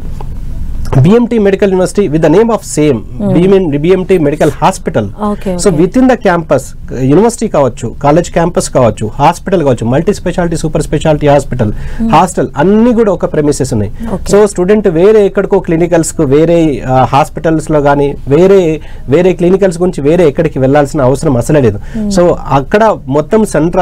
BMT Medical University with the name of same, BMT Medical Hospital. So within the campus, university కావచ్చు, కాలేజ్ క్యాంపస్ కావచ్చు, హాస్పిటల్ కావచ్చు, multi speciality, super speciality hospital, hostel అన్ని కూడా ఒక ప్రెమిసెస్ ఉన్నాయి. సో స్టూడెంట్ వేరే ఎక్కడికో క్లినికల్స్ కు, వేరే హాస్పిటల్స్ లో కానీ వేరే క్లినికల్స్ గురించి వేరే ఎక్కడికి వెళ్లాల్సిన అవసరం అసలే లేదు. సో అక్కడ మొత్తం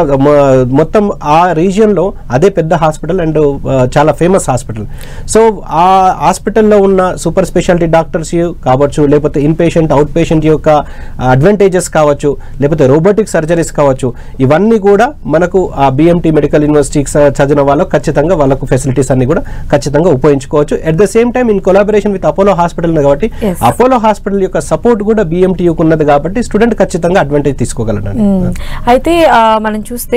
మొత్తం ఆ రీజియన్ లో అదే పెద్ద హాస్పిటల్ అండ్ చాలా ఫేమస్ హాస్పిటల్. సో ఆ హాస్పిటల్లో ఉన్న సూపర్ స్పెషాలిటీ డాక్టర్స్ కావచ్చు, లేకపోతే ఇన్ పేషెంట్, అవుట్ పేషెంట్ యొక్క అడ్వాంటేజెస్ కావచ్చు, లేకపోతే రోబోటిక్ సర్జరీస్ కావచ్చు, ఇవన్నీ కూడా మనకు ఆ BMT మెడికల్ యూనివర్సిటీకి చదివిన వాళ్ళకు ఖచ్చితంగా వాళ్ళకు ఫెసిలిటీస్ అన్ని కూడా ఖచ్చితంగా ఉపయోగించుకోవచ్చు. At the same time in collaboration with Apollo hospital కాబట్టి అపోలో హాస్పిటల్ యొక్క సపోర్ట్ కూడా BMTకు ఉన్నది కాబట్టి స్టూడెంట్ ఖచ్చితంగా అడ్వాంటేజ్ తీసుకోగలరు. అయితే మనం చూస్తే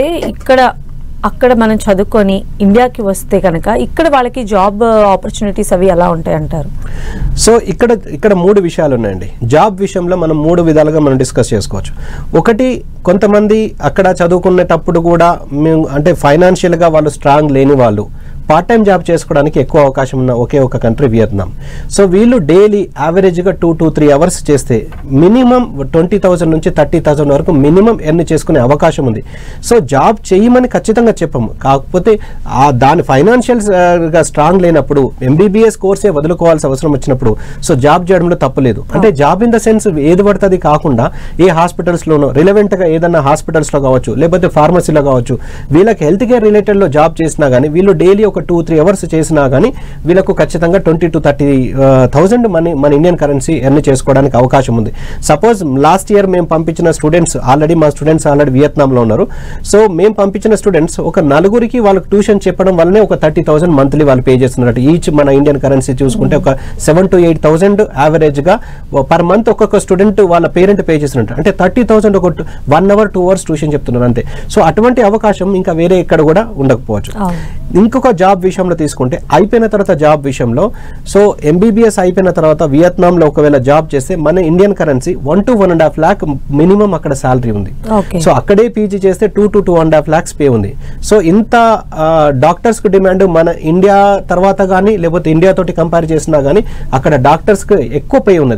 అక్కడ మనం చదువుకొని ఇండియాకి వస్తే కనుక ఇక్కడ వాళ్ళకి జాబ్ ఆపర్చునిటీస్ అవి ఎలా ఉంటాయి అంటారు? సో ఇక్కడ 3 విషయాలు ఉన్నాయండి. జాబ్ విషయంలో మనం 3 విధాలుగా మనం డిస్కస్ చేసుకోవచ్చు. ఒకటి, కొంతమంది అక్కడ చదువుకునేటప్పుడు కూడా మేము అంటే ఫైనాన్షియల్గా వాళ్ళు స్ట్రాంగ్ లేని వాళ్ళు పార్ట్ టైం జాబ్ చేసుకోవడానికి ఎక్కువ అవకాశం ఉన్న ఒకే ఒక కంట్రీ వియత్నాం. సో వీళ్ళు డైలీ యావరేజ్గా 2 to 3 hours చేస్తే మినిమం 20,000 నుంచి 30,000 వరకు మినిమం ఎర్న్ చేసుకునే అవకాశం ఉంది. సో జాబ్ చేయమని ఖచ్చితంగా చెప్పము, కాకపోతే దాని ఫైనాన్షియల్గా స్ట్రాంగ్ లేనప్పుడు MBBS కోర్సే వదులుకోవాల్సిన అవసరం వచ్చినప్పుడు సో జాబ్ చేయడంలో తప్పలేదు. అంటే జాబ్ ఇన్ ద సెన్స్ ఏది పడుతుంది కాకుండా ఏ హాస్పిటల్స్లోనో రిలవెంట్గా ఏదన్నా హాస్పిటల్స్లో కావచ్చు, లేకపోతే ఫార్మసీలో కావచ్చు, వీళ్ళకి హెల్త్ కేర్ రిలేటెడ్లో జాబ్ చేసినా కానీ వీళ్ళు డైలీ ఒక 2-3 hours చేసినా కానీ వీళ్ళకు ఖచ్చితంగా 20,000 to 30,000 మన ఇండియన్ కరెన్సీ ఎర్న్ చేసుకోవడానికి అవకాశం ఉంది. సపోజ్ లాస్ట్ ఇయర్ మేము పంపించిన స్టూడెంట్స్ మా స్టూడెంట్స్ ఆల్రెడీ వియత్నాంలో ఉన్నారు. సో మేము పంపించిన స్టూడెంట్స్ ఒక 4 వాళ్ళకి ట్యూషన్ చెప్పడం వల్లనే ఒక 30,000 మంత్లీ వాళ్ళు పే చేస్తున్నారు. ఈచ్ మన ఇండియన్ కరెన్సీ చూసుకుంటే ఒక 7,000 to 8,000 యావరేజ్గా పర్ మంత్ ఒక్కొక్క స్టూడెంట్ వాళ్ళ పేరెంట్ పే చేస్తున్నారు. అంటే 30,000 ఒక 1 hour 2 hours ట్యూషన్ చెప్తున్నారు అంతే. సో అటువంటి అవకాశం ఇంకా వేరే ఎక్కడ కూడా ఉండకపోవచ్చు. ఇంకొక జాబ్ విషయంలో తీసుకుంటే అయిపోయిన తర్వాత జాబ్ విషయంలో సో MBBS అయిపోయిన తర్వాత వియత్నాంలో ఒకవేళ జాబ్ చేస్తే మన Indian currency 1 to 1.5 lakh minimum అక్కడ శాలరీ ఉంది. సో అక్కడే పీజీ చేస్తే 2 to 2.5 lakhs పే ఉంది. సో ఇంత డాక్టర్స్ కు డిమాండ్ మన ఇండియా తర్వాత కానీ లేకపోతే ఇండియా తోటి కంపేర్ చేసినా కానీ అక్కడ డాక్టర్స్ కు ఎక్కువ పే ఉన్నది.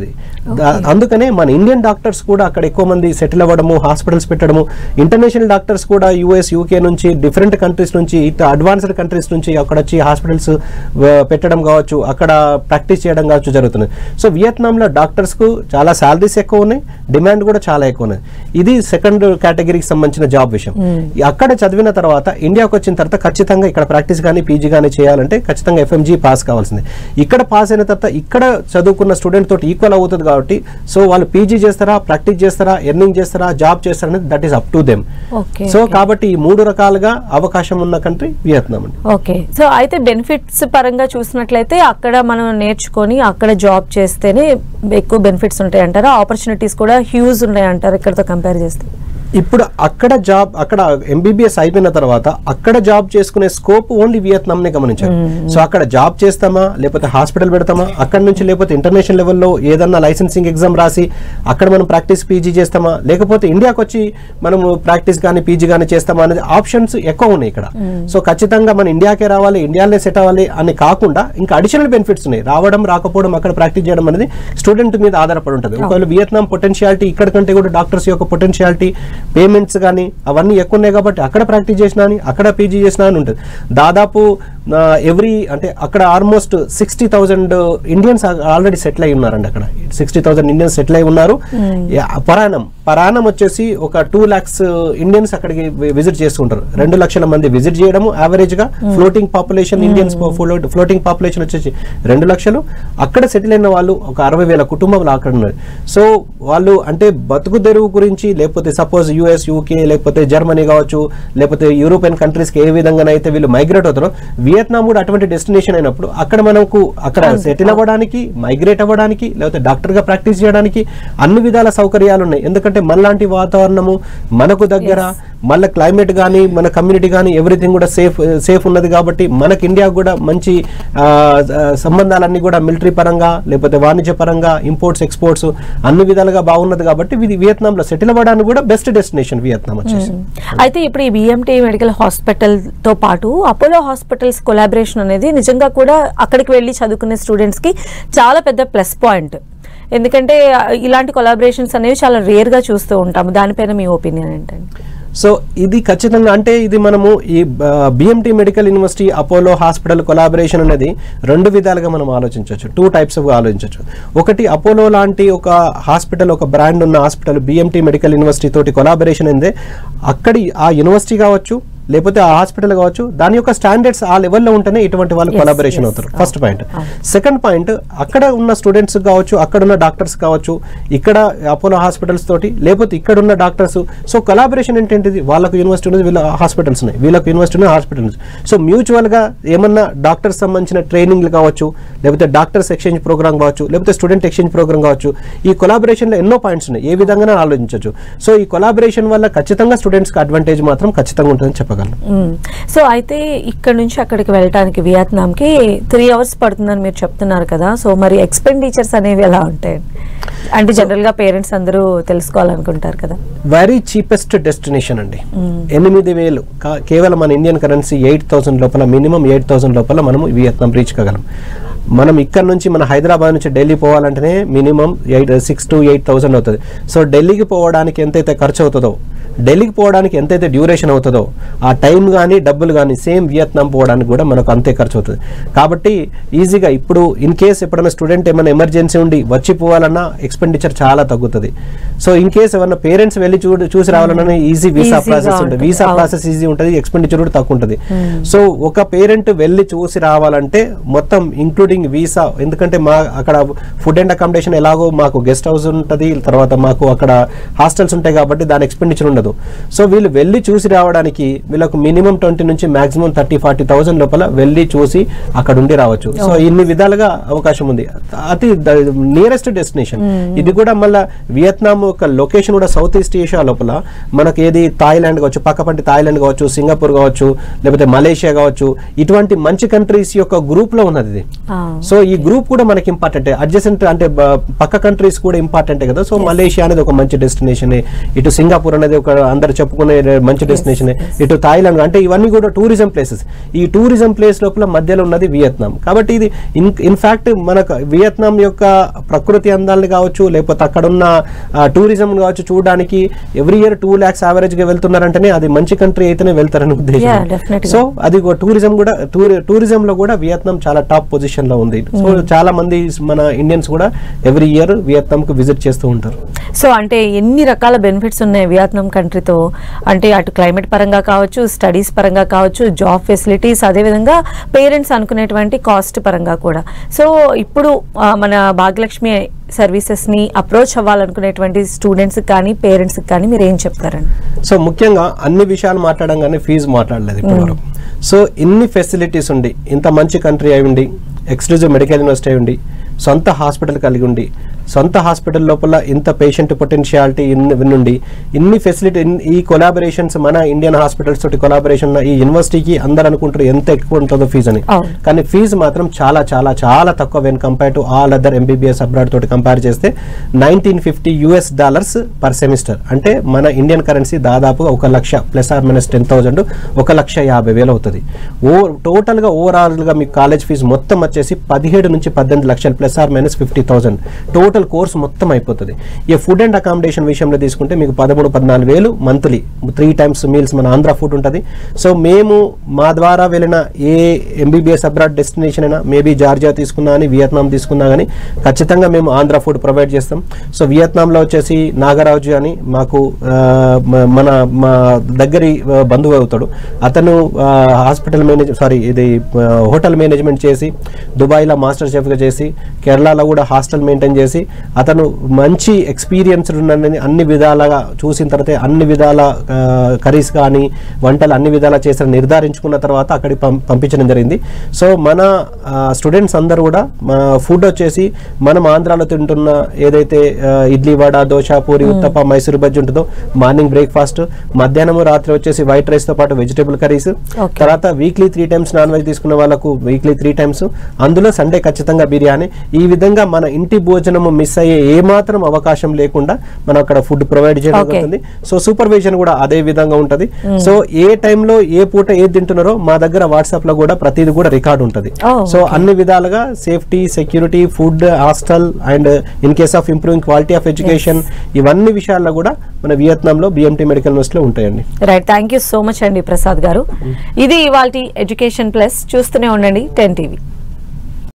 అందుకనే మన ఇండియన్ డాక్టర్స్ కూడా అక్కడ ఎక్కువ మంది సెటిల్ అవ్వడము, హాస్పిటల్స్ పెట్టడము, ఇంటర్నేషనల్ డాక్టర్స్ కూడా యుఎస్, యూకే నుంచి, డిఫరెంట్ కంట్రీస్ నుంచి, ఇట్లా అడ్వాన్స్డ్ కంట్రీస్ నుంచి అక్కడ వచ్చి హాస్పిటల్స్ పెట్టడం కావచ్చు, అక్కడ ప్రాక్టీస్ చేయడం కావచ్చు జరుగుతుంది. సో వియత్నాంలో డాక్టర్స్ కు చాలా సాలరీస్ ఎక్కువ ఉన్నాయి, డిమాండ్ కూడా చాలా ఎక్కువ ఉన్నాయి. ఇది సెకండ్ కేటగిరీకి సంబంధించిన జాబ్ విషయం. అక్కడ చదివిన తర్వాత ఇండియాకి వచ్చిన తర్వాత ఖచ్చితంగా ఇక్కడ ప్రాక్టీస్ కానీ పీజీ కానీ చేయాలంటే ఖచ్చితంగా FMG పాస్ కావాల్సిందే. ఇక్కడ పాస్ అయిన తర్వాత ఇక్కడ చదువుకున్న స్టూడెంట్ తోటి ఈక్వల్ అవుతుంది కాబట్టి సో వాళ్ళు పీజీ చేస్తారా, ప్రాక్టీస్ చేస్తారా, ఎర్నింగ్ చేస్తారా, జాబ్ చేస్తారా అనేది that is up to them. So కాబట్టి ఈ 3 రకాలుగా అవకాశం ఉన్న కంట్రీ వియత్నాం అండి. ఓకే, సో అయితే బెనిఫిట్స్ పరంగా చూసినట్లయితే అక్కడ మనం నేర్చుకొని అక్కడ జాబ్ చేస్తేనే ఎక్కువ బెనిఫిట్స్ ఉంటాయి అంటారా? ఆపర్చునిటీస్ కూడా హ్యూజ్ ఉన్నాయి అంటారు ఇక్కడతో కంపేర్ చేస్తే? ఇప్పుడు అక్కడ జాబ్, అక్కడ MBBS అయిపోయిన తర్వాత అక్కడ జాబ్ చేసుకునే స్కోప్ ఓన్లీ వియత్నాం నే గమనించారు. సో అక్కడ జాబ్ చేస్తామా, లేకపోతే హాస్పిటల్ పెడతామా, అక్కడ నుంచి లేకపోతే ఇంటర్నేషనల్ లెవెల్లో ఏదన్నా లైసెన్సింగ్ ఎగ్జామ్ రాసి అక్కడ మనం ప్రాక్టీస్ పీజీ చేస్తామా, లేకపోతే ఇండియాకి వచ్చి మనము ప్రాక్టీస్ కానీ పీజీ కానీ చేస్తామా అనేది ఆప్షన్స్ ఎక్కువ ఉన్నాయి ఇక్కడ. సో ఖచ్చితంగా మన ఇండియాకే రావాలి, ఇండియాలోనే సెట్ అవ్వాలి అని కాకుండా ఇంకా అడిషనల్ బెనిఫిట్స్ ఉన్నాయి. రావడం రాకపోవడం, అక్కడ ప్రాక్టీస్ చేయడం అనేది స్టూడెంట్ మీద ఆధారపడి ఉంటుంది. ఒకవేళ వియత్నాం పొటెన్షియాలిటీ ఇక్కడ కంటే కూడా డాక్టర్స్ యొక్క పొటెన్షియాలిటీ, పేమెంట్స్ కానీ అవన్నీ ఎక్కువ ఉన్నాయి కాబట్టి అక్కడ ప్రాక్టీస్ చేసినా అని, అక్కడ పీజీ చేసినా అని ఉంటుంది. దాదాపు అంటే అక్కడ ఆల్మోస్ట్ 60,000 ఇండియన్స్ ఆల్రెడీ సెటిల్ అయి ఉన్నారండి. అక్కడ 60,000 ఇండియన్స్ సెటిల్ అయి ఉన్నారు. పరాణం వచ్చేసి ఒక 2 lakhs ఇండియన్స్ అక్కడికి విజిట్ చేస్తుంటారు. 2 లక్షల మంది విజిట్ చేయడము యావరేజ్ గా. Floating population Indians floating population వచ్చేసి 2 లక్షలు. అక్కడ సెటిల్ అయిన వాళ్ళు ఒక 60,000 కుటుంబాలు అక్కడ ఉన్నారు. సో వాళ్ళు అంటే బతుకు తెరువు గురించి, లేకపోతే సపోజ్ US, UK, లేకపోతే జర్మనీ కావచ్చు, లేకపోతే యూరోపియన్ కంట్రీస్ కి ఏ విధంగానైతే వీళ్ళు మైగ్రేట్ అవుతారో వియత్నాం కూడా అటువంటి డెస్టినేషన్ అయినప్పుడు అక్కడ మనకు అక్కడ సెటిల్ అవ్వడానికి, మైగ్రేట్ అవ్వడానికి, లేకపోతే డాక్టర్ గా ప్రాక్టీస్ చేయడానికి అన్ని విధాల సౌకర్యాలు ఉన్నాయి. ఎందుకంటే మనలాంటి వాతావరణము మనకు దగ్గర, మళ్ళీ క్లైమేట్ కానీ మన కమ్యూనిటీ కానీ ఎవ్రీథింగ్ కూడా సేఫ్ ఉన్నది కాబట్టి మనకి ఇండియా కూడా మంచి సంబంధాలన్నీ కూడా మిలిటరీ పరంగా, లేకపోతే వాణిజ్య పరంగా, ఇంపోర్ట్స్ ఎక్స్పోర్ట్స్ అన్ని విధాలుగా బాగున్నది కాబట్టి వియత్నాంలో సెటిల్ అవ్వడానికి కూడా బెస్ట్ డెస్టినేషన్ వియత్నాం వచ్చేసి. అయితే ఇప్పుడు ఈ BMT మెడికల్ హాస్పిటల్ తో పాటు అపోలో హాస్పిటల్స్ కొలాబరేషన్ అనేది నిజంగా కూడా అక్కడికి వెళ్ళి చదువుకునే స్టూడెంట్స్ కి చాలా పెద్ద ప్లస్ పాయింట్. ఎందుకంటే ఇలాంటి కొలాబరేషన్స్ అనేవి చాలా రేర్ గా చూస్తూ ఉంటాము. దానిపైన మీ ఒపీనియన్ ఏంటండి? సో ఇది ఖచ్చితంగా అంటే ఇది మనము ఈ BMT medical university Apollo hospital collaboration అనేది 2 విధాలుగా మనం ఆలోచించవచ్చు. 2 types ఆఫ్ ఆలోచించవచ్చు. ఒకటి అపోలో లాంటి ఒక హాస్పిటల్, ఒక బ్రాండ్ ఉన్న హాస్పిటల్ BMT మెడికల్ యూనివర్సిటీ తోటి కొలాబరేషన్ అయిందే అక్కడి ఆ యూనివర్సిటీ కావచ్చు, లేకపోతే ఆ హాస్పిటల్ కావచ్చు, దాని యొక్క స్టాండర్డ్స్ ఆ లెవెల్లో ఉంటేనే ఇటువంటి వాళ్ళు కొలాబరేషన్ అవుతారు. First point. సెకండ్ పాయింట్, అక్కడ ఉన్న స్టూడెంట్స్ కావచ్చు, అక్కడ ఉన్న డాక్టర్స్ కావచ్చు, ఇక్కడ అపోలో హాస్పిటల్స్ తోటి, లేకపోతే ఇక్కడ ఉన్న డాక్టర్స్. సో కొలాబరేషన్ ఏంటంటే వాళ్ళకు యూనివర్సిటీ ఉన్నది, వీళ్ళ హాస్పిటల్స్ ఉన్నాయి, వీళ్ళకు యూనివర్సిటీ ఉన్న హాస్పిటల్స్. సో మ్యూచువల్ గా ఏమన్నా డాక్టర్స్ సంబంధించిన ట్రైనింగ్లు కావచ్చు, లేకపోతే డాక్టర్స్ ఎక్స్చేంజ్ ప్రోగ్రామ్ కావచ్చు, లేకపోతే స్టూడెంట్ ఎక్స్చేంజ్ ప్రోగ్రామ్ కావచ్చు. ఈ కొలాబరేషన్ లో ఎన్నో పాయింట్స్ ఉన్నాయి, ఏ విధంగా ఆలోచించవచ్చు. సో ఈ కొలాబరేషన్ వల్ల ఖచ్చితంగా స్టూడెంట్స్ కి అడ్వాంటేజ్ మాత్రం ఖచ్చితంగా ఉంటుందని చెప్పగలను. సో అయితే ఇక్కడ నుంచి అక్కడికి వెళ్ళడానికి వియత్నాంకి 3 hours పడుతుందని మీరు చెప్తున్నారు కదా. సో మరి ఎక్స్పెండిచర్స్ అనేవి ఎలా ఉంటాయి అంటే జనరల్ గా పేరెంట్స్ అందరూ తెలుసుకోవాలనుకుంటారు కదా? వెరీ చీపెస్ట్ డెస్టినేషన్ అండి. 8,000 కేవలం మన ఇండియన్ కరెన్సీ 8,000 లోపల, మినిమం 8,000 లోపల మనం వియత్నాం రీచ్ కాగలం. మనం ఇక్కడ నుంచి మన హైదరాబాద్ నుంచి ఢిల్లీ పోవాలంటేనే మినిమం 6,000 to 8,000 అవుతుంది. సో ఢిల్లీకి పోవడానికి ఎంతైతే ఖర్చు అవుతుందో, ఢిల్లీకి పోవడానికి ఎంతైతే డ్యూరేషన్ అవుతుందో ఆ టైం కానీ డబ్బులు కానీ సేమ్ వియత్నాం పోవడానికి కూడా మనకు అంతే ఖర్చు అవుతుంది. కాబట్టి ఈజీగా ఇప్పుడు ఇన్ కేస్ ఎప్పుడైనా స్టూడెంట్ ఏమైనా ఎమర్జెన్సీ ఉండి వచ్చి పోవాలన్నా ఎక్స్పెండిచర్ చాలా తగ్గుతుంది. సో ఇన్ కేస్ ఏమన్నా పేరెంట్స్ వెళ్ళి చూసి రావాలన్నా ఈజీ వీసా ప్రాసెస్ ఉంటుంది, వీసా ప్రాసెస్ ఈజీ ఉంటుంది, ఎక్స్పెండిచర్ కూడా తక్కువ ఉంటుంది. సో ఒక పేరెంట్ వెళ్ళి చూసి రావాలంటే మొత్తం ఇంక్లూడింగ్ వీసా, ఎందుకంటే మా అక్కడ ఫుడ్ అండ్ అకామిడేషన్ ఎలాగో మాకు గెస్ట్ హౌస్ ఉంటుంది, తర్వాత మాకు అక్కడ హాస్టల్స్ ఉంటాయి కాబట్టి దాని ఎక్స్పెండిచర్ ఉండదు. సో వీళ్ళు వెళ్ళి చూసి రావడానికి వీళ్ళకు మినిమం 20 నుంచి మాక్సిమం 30-40,000 లోపల వెళ్ళి చూసి అక్కడ ఉండి రావచ్చు. సో ఇన్ని విధాలుగా అవకాశం ఉంది. అతి నియరెస్ట్ డెస్టినేషన్ ఇది కూడా. మళ్ళీ వియత్నాం ఒక లొకేషన్ కూడా సౌత్ ఈస్ట్ ఏషియా లోపల మనకి ఏది థాయిలాండ్ కావచ్చు, పక్కపంటి థాయిలాండ్ కావచ్చు, సింగపూర్ కావచ్చు, లేకపోతే మలేషియా కావచ్చు, ఇటువంటి మంచి కంట్రీస్ యొక్క గ్రూప్ లో ఉన్నది ఇది. సో ఈ గ్రూప్ కూడా మనకి ఇంపార్టెంట్. అడ్జసెంట్ అంటే పక్క కంట్రీస్ కూడా ఇంపార్టెంట్ కదా. సో మలేషియా అనేది ఒక మంచి డెస్టినేషన్, ఇటు సింగపూర్ అనేది ఒక అందరు చెప్పుకునే మంచి డెస్టినేషన్. ఇటు థాయిలాండ్, అంటే ఇవన్నీ కూడా టూరిజం ప్లేసెస్. ఈ టూరిజం ప్లేస్ లోపల మధ్యలో ఉన్నది వియత్నాం. కాబట్టి ఇది ఇన్ఫాక్ట్ మనకు వియత్నాం యొక్క ప్రకృతి అందాలని కావచ్చు, లేకపోతే అక్కడున్న టూరిజం కావచ్చు చూడడానికి ఎవ్రీ ఇయర్ 2 lakhs యావరేజ్ గా వెళ్తున్నారంటేనే అది మంచి కంట్రీ అయితేనే వెళ్తారని ఉద్దేశం. సో అది టూరిజం లో కూడా వియత్నాం చాలా టాప్ పొజిషన్ లో ఉంది. సో చాలా మంది మన ఇండియన్స్ కూడా ఎవ్రీ ఇయర్ వియత్నాం కు విజిట్ చేస్తూ ఉంటారు. సో అంటే ఎన్ని రకాల బెనిఫిట్స్ ఉన్నాయి వియత్నాం కంట్రీతో, అంటే అటు క్లైమేట్ పరంగా కావచ్చు, స్టడీస్ పరంగా కావచ్చు, జాబ్ ఫెసిలిటీస్, అదేవిధంగా పేరెంట్స్ అనుకునేటువంటి కాస్ట్ పరంగా కూడా. సో ఇప్పుడు మన భాగ్యలక్ష్మి సర్వీసెస్ ని అప్రోచ్ అవ్వాలనుకునేటువంటి స్టూడెంట్స్ కానీ పేరెంట్స్ కానీ మీరు ఏం చెప్తారండి? సో ముఖ్యంగా అన్ని విషయాలు మాట్లాడంగానే ఫీజు మాట్లాడలేదు ఇప్పటివరకు. సో ఇన్ని ఫెసిలిటీస్ ఉండి, ఇంత మంచి కంట్రీ అయి ఉండి, ఎక్స్క్లూజివ్ మెడికల్ యూనివర్సిటీ అయి ఉండి, సొంత హాస్పిటల్ కలిగి ఉండి, సొంత హాస్పిటల్ లోపల ఇంత పేషెంట్ పొటెన్షియాలిటీ నుండి ఇన్ని ఫెసిలిటీ, ఈ కొలాబరేషన్స్ మన ఇండియన్ హాస్పిటల్స్ తోటి కొలాబరేషన్, ఈ యూనివర్సిటీకి అందరు అనుకుంటారు ఎంత ఎక్కువ ఉంటుందో ఫీజు అని, కానీ ఫీజు మాత్రం చాలా చాలా చాలా తక్కువ when compare to all other MBBS abroad తోటి కంపేర్ చేస్తే. $1950 పర్ సెమిస్టర్, అంటే మన ఇండియన్ కరెన్సీ దాదాపుగా 1 లక్ష ± 10,000, 1,50,000 అవుతుంది. టోటల్ గా ఓవరాల్ గా మీకు కాలేజ్ ఫీజు మొత్తం వచ్చేసి 17 నుంచి 18 లక్షలు ± 50,000 టోటల్ కోర్స్ మొత్తం అయిపోతుంది. ఈ ఫుడ్ అండ్ అకామిడేషన్ విషయంలో తీసుకుంటే మీకు 13-14,000 మంత్లీ, 3 times మీల్స్ మన ఆంధ్ర ఫుడ్ ఉంటుంది. సో మేము మా ద్వారా వెళ్ళిన ఏ ఎంబీబీఎస్ అబ్రాడ్ డెస్టినేషన్ అయినా, మేబీ జార్జియా తీసుకున్నా కానీ వియత్నాం తీసుకున్నా కానీ ఖచ్చితంగా మేము ఆంధ్ర ఫుడ్ ప్రొవైడ్ చేస్తాం. సో వియత్నాంలో వచ్చేసి నాగరాజు అని మాకు మా దగ్గరి బంధువు అవుతాడు. అతను హోటల్ మేనేజ్మెంట్ చేసి, దుబాయ్లో మాస్టర్ షెఫ్గా చేసి, కేరళలో కూడా హాస్టల్ మెయింటైన్ చేసి, అతను మంచి ఎక్స్పీరియన్స్డ్ ఉన్నది. అన్ని విధాలుగా చూసిన తర్వాత అన్ని విధాల కర్రీస్ కానీ వంటలు అన్ని విధాలా చేసిన నిర్ధారించుకున్న తర్వాత అక్కడికి పంపించడం జరిగింది. సో మన స్టూడెంట్స్ అందరూ కూడా ఫుడ్ వచ్చేసి మనం ఆంధ్రాలో తింటున్న ఏదైతే ఇడ్లీ, వడ, దోశ, పూరి, ఉత్తప్ప, మైసూర్ బజ్జీ ఉంటుందో మార్నింగ్ బ్రేక్ఫాస్ట్, మధ్యాహ్నం రాత్రి వచ్చేసి వైట్ రైస్ తో పాటు వెజిటేబుల్ కర్రీస్, తర్వాత వీక్లీ 3 times నాన్ వెజ్ తీసుకున్న వాళ్ళకు వీక్లీ 3 times, అందులో సండే ఖచ్చితంగా బిర్యానీ. ఈ విధంగా మన ఇంటి భోజనము మిస్ అయ్యే ఏమాత్రం అవకాశం లేకుండా మనం అక్కడ ఫుడ్ ప్రొవైడ్ చేయడం జరుగుతుంది. సో సూపర్విజన్ కూడా అదే విధంగా ఉంటది. సో ఏ టైంలో ఏ పూట ఏది తింటున్నారో మా దగ్గర వాట్సాప్ లో కూడా ప్రతిది కూడా రికార్డ్ ఉంటది. సో అన్ని విధాలుగా safety, security, food, hostel and in case of improving quality of education, ఇవన్నీ విషయాల్లో కూడా మన వియత్నాంలో BMT మెడికల్ యూనివర్సిటీలో ఉంటాయండి. Right, thank you so much అండి ప్రసాద్ గారు. ఇది ఇవాల్టి ఎడ్యుకేషన్ ప్లస్. చూస్తూనే ఉండండి 10 TV.